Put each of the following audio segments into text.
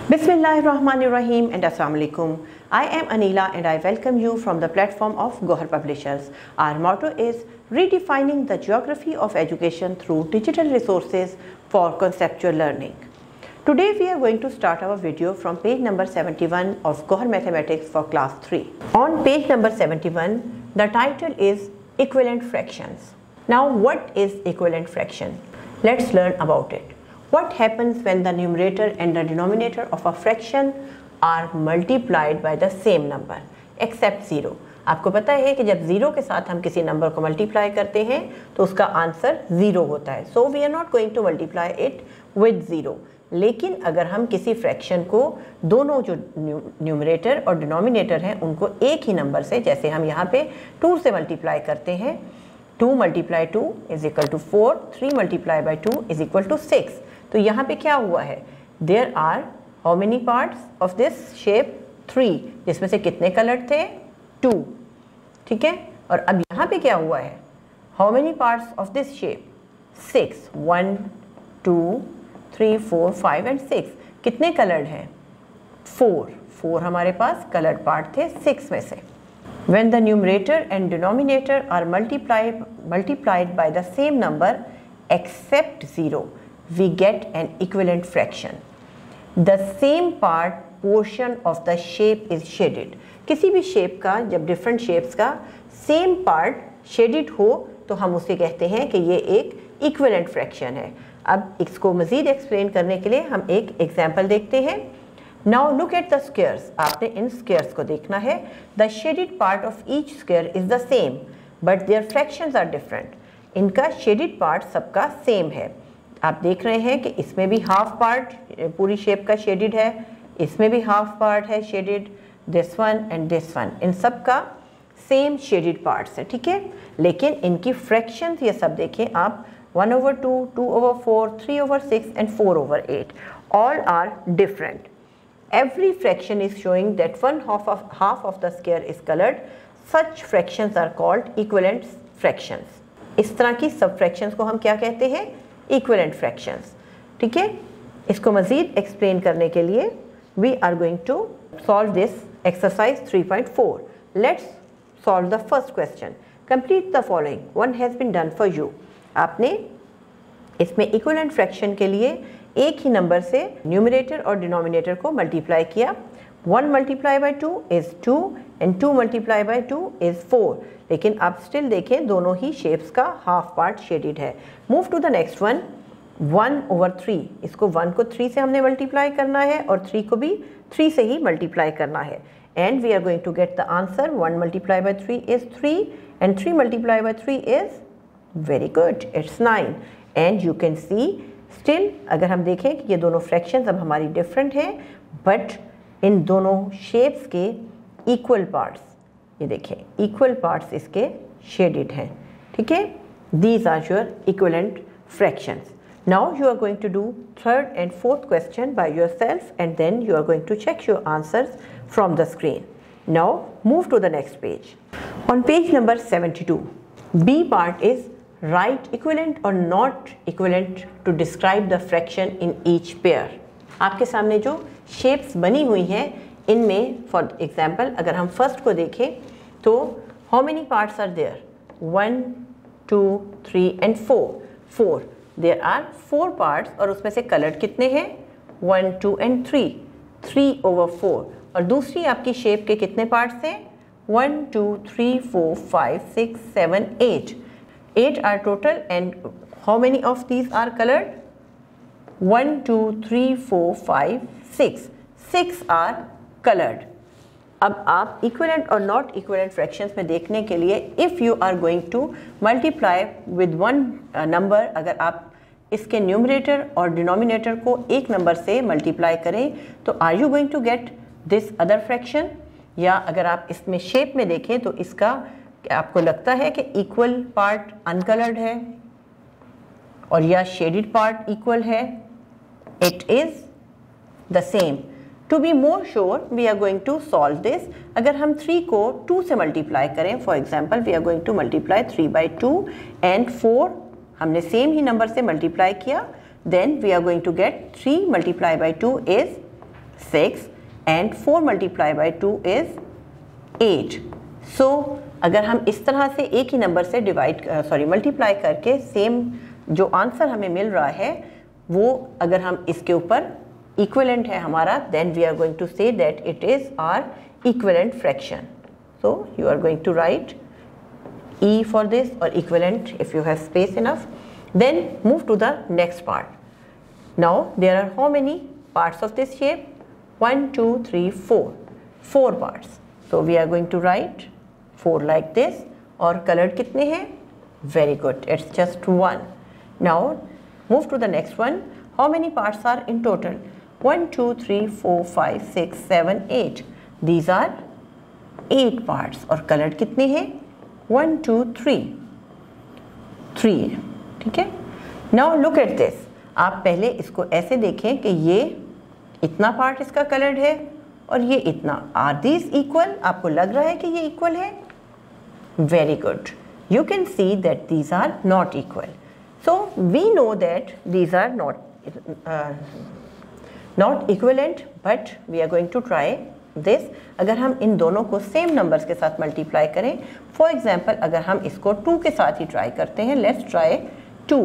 Bismillahirrahmanirrahim and Assalamu alaikum. I am Anila and I welcome you from the platform of Gohar Publishers. Our motto is redefining the geography of education through digital resources for conceptual learning. Today we are going to start our video from page number 71 of Gohar Mathematics for class 3. On page number 71, the title is Equivalent Fractions. Now what is equivalent fraction? Let's learn about it. What happens when the numerator and the denominator of a fraction are multiplied by the same number except 0? आपको पता है कि जब 0 के साथ हम किसी number को मल्टीप्लाई करते हैं तो उसका आंसर 0 होता है. So we are not going to multiply it with 0. लेकिन अगर हम किसी फ्रैक्शन को दोनों जो न्यूमरेटर और डिनोमिनेटर हैं उनको एक ही नंबर से, जैसे हम यहाँ पे 2 से मल्टीप्लाई करते हैं, 2 multiply 2 is equal to 4, 3 multiply by 2 is equal to 6. तो यहाँ पे क्या हुआ है? There are how many parts of this shape? 3, जिसमें से कितने कलर्ड थे? 2. ठीक है. और अब यहाँ पे क्या हुआ है? How many parts of this shape? 6. 1 2 3 4 5 and 6. कितने कलर्ड हैं? 4 हमारे पास कलर्ड पार्ट थे 6 में से. When the numerator and denominator are multiplied by the same number except 0, we get an equivalent fraction. The same portion of the shape is shaded. किसी भी shape का, जब डिफरेंट शेप्स का सेम पार्ट शेडेड हो तो हम उसे कहते हैं कि ये एक इक्विवेलेंट फ्रैक्शन है. अब इसको मज़ीद एक्सप्लेन करने के लिए हम एक एग्जांपल देखते हैं. Now look at the squares. आपने इन स्क्वेयर्स को देखना है. The shaded part of each square is the same but their fractions are different. इनका शेडेड पार्ट सबका सेम है. आप देख रहे हैं कि इसमें भी हाफ पार्ट पूरी शेप का शेडेड है, इसमें भी हाफ पार्ट है shaded, this one and this one, इन सब का सेम शेडेड पार्ट्स है. ठीक है. लेकिन इनकी फ्रैक्शंस ये सब देखें आप, 1/2, 2/4, 3/6 and 4/8. All are different. Every fraction is showing that half of the square is colored. Such fractions are called equivalent fractions. इस तरह की सब फ्रैक्शंस को हम क्या कहते हैं? Equivalent fractions. ठीक है. इसको मज़ीद एक्सप्लेन करने के लिए we are going to solve this exercise 3.4. Let's solve the first question. Complete the following. One has been done for you. आपने इसमें इक्विवेलेंट फ्रैक्शन के लिए एक ही नंबर से न्यूमरेटर और डिनोमिनेटर को मल्टीप्लाई किया. 1 multiply by 2 is 2 and 2 multiply by 2 is 4. लेकिन आप स्टिल देखें दोनों ही शेप्स का हाफ पार्ट शेडेड है. Move to the next one. 1/3. इसको 1 को 3 से हमने मल्टीप्लाई करना है और 3 को भी 3 से ही मल्टीप्लाई करना है. And we are going to get the answer. 1 multiply by 3 is 3 and 3 multiply by 3 is very good, it's 9. And you can see still अगर हम देखें कि ये दोनों फ्रैक्शंस अब हमारी डिफरेंट हैं बट इन दोनों शेप्स के इक्वल पार्ट्स, ये देखें इक्वल पार्ट्स इसके शेडेड हैं. ठीक है. These are your equivalent fractions. Now you are going to do third and fourth question by yourself and then you are going to check your answers from the screen. Now move to the next page. On page number 72, B part is write equivalent or not equivalent to describe the fraction in each pair. आपके सामने जो shapes बनी हुई हैं इनमें for example अगर हम first को देखें तो how many parts are there? 1 2 3 and 4. There are 4 parts और उसमें से कलर्ड कितने हैं? 1 2 एंड 3. 3/4. और दूसरी आपकी शेप के कितने पार्ट्स हैं? 1 2 3 4 5 6 7 8. 8 are total and how many of these are colored? 1 2 3 4 5 6. 6 are colored. अब आप equivalent और not equivalent fractions में देखने के लिए if you are going to multiply with one number, अगर आप इसके numerator और denominator को एक नंबर से multiply करें तो are you going to get this other fraction? या अगर आप इसमें shape में देखें तो इसका आपको लगता है कि इक्वल पार्ट अनकलर्ड है और या शेडेड पार्ट इक्वल है? It is the same. To be more sure we are going to solve this. अगर हम 3 को 2 से मल्टीप्लाई करें, for example we are going to multiply 3/2 and 4 हमने सेम ही नंबर से मल्टीप्लाई किया, then we are going to get 3 multiply by 2 is 6 and 4 multiplied by 2 is 8. So अगर हम इस तरह से एक ही नंबर से मल्टीप्लाई करके सेम जो आंसर हमें मिल रहा है वो अगर हम इसके ऊपर इक्विवेलेंट है हमारा, then we are going to say that it is our equivalent fraction. So you are going to write E for this or equivalent if you have space enough. Then move to the next part. Now there are how many parts of this shape? 1, 2, 3, 4. 4 parts. So we are going to write 4 like this. और colored कितने हैं? Very good. It's just 1. Now move to the next one. How many parts are in total? 1, 2, 3, 4, 5, 6, 7, 8. These are 8 parts. और colored कितने हैं? 1, 2, 3. 3 है, ठीक है? Now look at this. आप पहले इसको ऐसे देखें कि ये इतना पार्ट इसका कलर्ड है और ये इतना. Are these equal? आपको लग रहा है कि ये इक्वल है? Very good. You can see that these are not equal. So we know that these are not equivalent, but we are going to try this. अगर हम इन दोनों को सेम नंबर्स के साथ मल्टीप्लाई करें, फॉर एग्जाम्पल अगर हम इसको 2 के साथ ही ट्राई करते हैं, लेट्स ट्राई 2.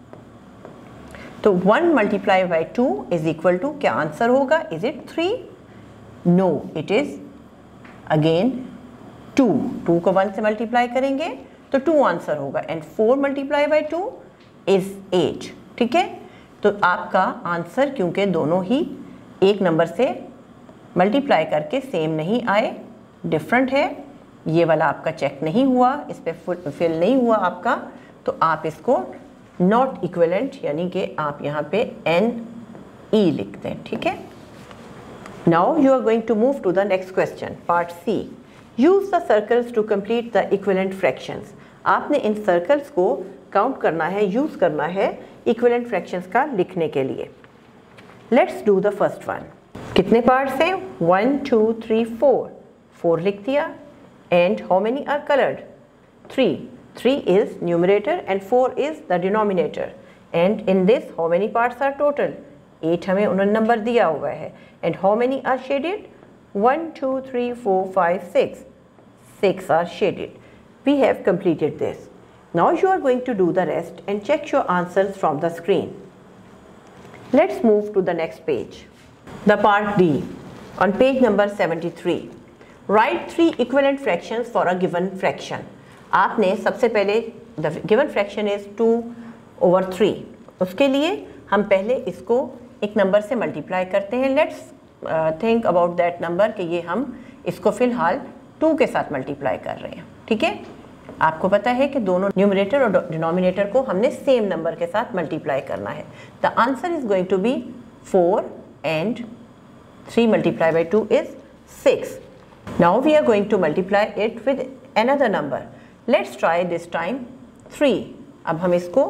तो 1 multiply by 2 is equal to, क्या आंसर होगा? Is it 3? No, it is again 2. 2 को 1 से मल्टीप्लाई करेंगे तो 2 आंसर होगा. And 4 multiply by 2 is 8. ठीक है, तो आपका आंसर क्योंकि दोनों ही एक नंबर से मल्टीप्लाई करके सेम नहीं आए, डिफरेंट है, ये वाला आपका चेक नहीं हुआ, इस पर फिल नहीं हुआ आपका, तो आप इसको नॉट इक्विवेलेंट यानी कि आप यहाँ पे NE लिख दें. ठीक है. Now you are going to move to the next question, part C. Use the circles to complete the equivalent fractions. आपने इन सर्कल्स को काउंट करना है, यूज करना है इक्विवेलेंट फ्रैक्शंस का लिखने के लिए. Let's do the first one. कितने पार्ट्स हैं? 1, 2, 3, 4. 4 लिख दिया. And how many are coloured? 3. 3 is numerator and 4 is the denominator. And in this how many parts are total? 8 हमें उन्होंने नंबर दिया हुआ है. And how many are shaded? 1, 2, 3, 4, 5, 6. 6 are shaded. We have completed this. Now you are going to do the rest and check your answers from the screen. Let's move to the next page. The part D. On page number 73. Write 3 equivalent fractions for a given fraction. आपने सबसे पहले the given fraction is 2/3. उसके लिए हम पहले इसको एक number से मल्टीप्लाई करते हैं. Let's think about that number कि ये हम इसको फिलहाल 2 के साथ मल्टीप्लाई कर रहे हैं. ठीक है, आपको पता है कि दोनों न्यूमरेटर और डिनोमिनेटर को हमने सेम नंबर के साथ मल्टीप्लाई करना है. The answer is going to be 4 and 3 multiply by 2 is 6. Now we are going to multiply it with another number. Let's try this time 3. अब हम इसको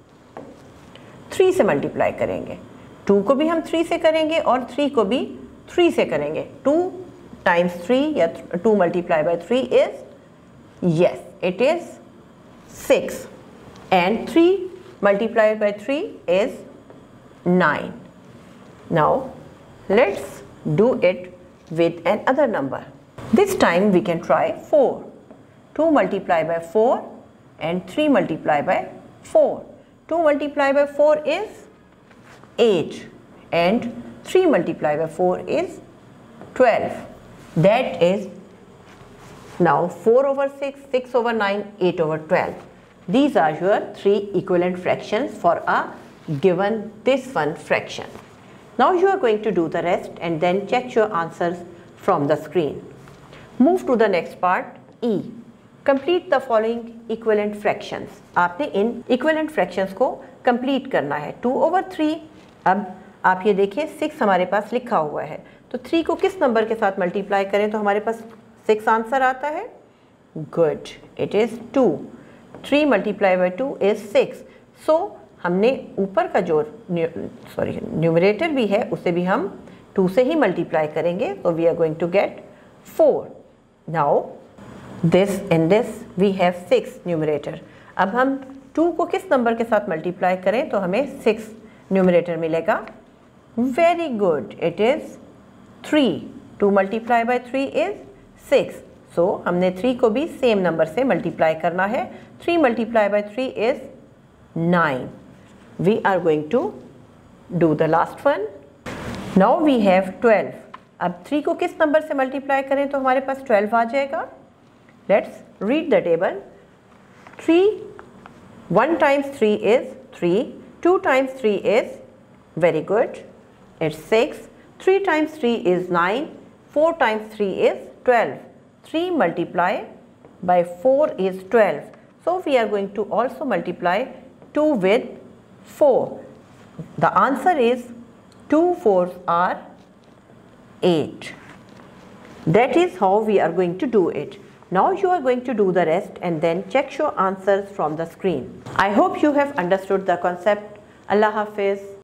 3 से मल्टीप्लाई करेंगे. 2 को भी हम 3 से करेंगे और 3 को भी 3 से करेंगे. 2 times 3 या 2 multiply by 3 is, yes, it is 6. And 3 multiplied by 3 is 9. Now let's do it with another number. This time we can try 4. 2 multiplied by 4 and 3 multiplied by 4. 2 multiplied by 4 is 8 and 3 multiplied by 4 is 12. That is now 4/6, 6/9, 8/12. These are your 3 equivalent fractions for a given this one fraction. Now you are going to do the rest and then check your answers from the screen. Move to the next part, E. Complete the following equivalent fractions. आपने इन equivalent fractions को complete करना है. 2/3. अब आप ये देखिए 6 हमारे पास लिखा हुआ है, तो 3 को किस नंबर के साथ मल्टीप्लाई करें तो हमारे पास 6 आंसर आता है? Good, it is 2. 3 multiply by 2 is 6. So हमने ऊपर का जो न्यूमरेटर भी है उसे भी हम 2 से ही मल्टीप्लाई करेंगे, तो we are going to get 4. Now this in this we have 6 numerator. अब हम 2 को किस नंबर के साथ मल्टीप्लाई करें तो हमें 6 न्यूमरेटर मिलेगा? Very good, it is 3. 2 multiply by 3 is 6. So हमने 3 को भी सेम नंबर से मल्टीप्लाई करना है. 3 multiply by 3 is 9. We are going to do the last one. Now we have 12. अब 3 को किस नंबर से मल्टीप्लाई करें तो हमारे पास 12 आ जाएगा. Let's read the table. 3, 1 times 3 is 3. 2 times 3 is, very good, it's 6. 3 times 3 is 9. 4 times 3 is 12. 3 multiply by 4 is 12. So we are going to also multiply 2 with 4. The answer is 2 4s are 8. That is how we are going to do it. Now you are going to do the rest and then check your answers from the screen. I hope you have understood the concept. Allah Hafiz.